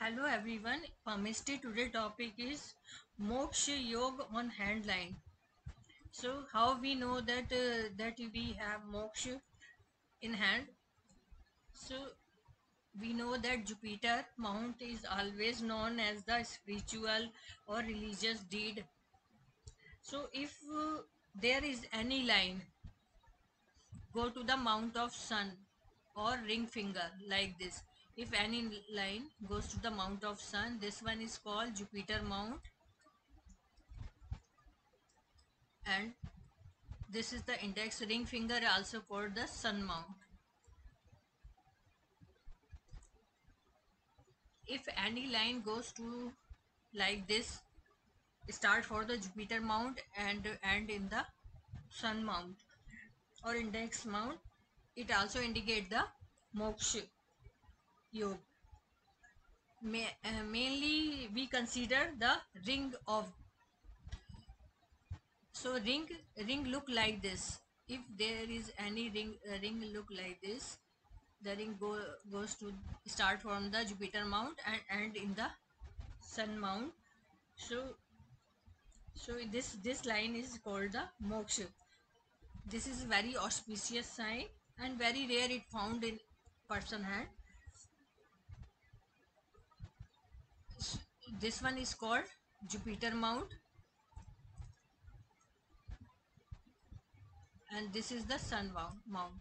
Hello everyone. Pamistry today topic is Moksha Yoga on hand line. So how we know that we have moksha in hand? So we know that Jupiter Mount is always known as the spiritual or religious deed. So if there is any line, go to the Mount of Sun or ring finger like this. If any line goes to the Mount of Sun, this one is called Jupiter Mount, and this is the index ring finger, also called the sun mount. If any line goes to like this, start for the Jupiter mount and end in the sun mount or index mount, it also indicate the moksha yoga. Mainly we consider the ring of, so ring look like this. If there is any ring look like this, the ring goes to start from the Jupiter mount and end in the sun mount. So so this line is called the moksha. This is very auspicious sign and very rare it found in person hand. This one is called Jupiter mount, and this is the sun mount.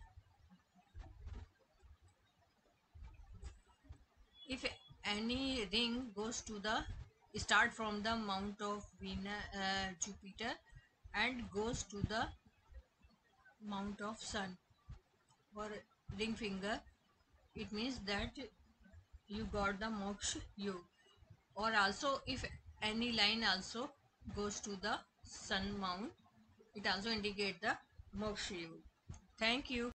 If any ring goes to the start from the mount of Venus, Jupiter, and goes to the mount of sun or ring finger, it means that you got the moksha yoga. Or also if any line also goes to the sun mount, it also indicate the moksha yoga. Thank you.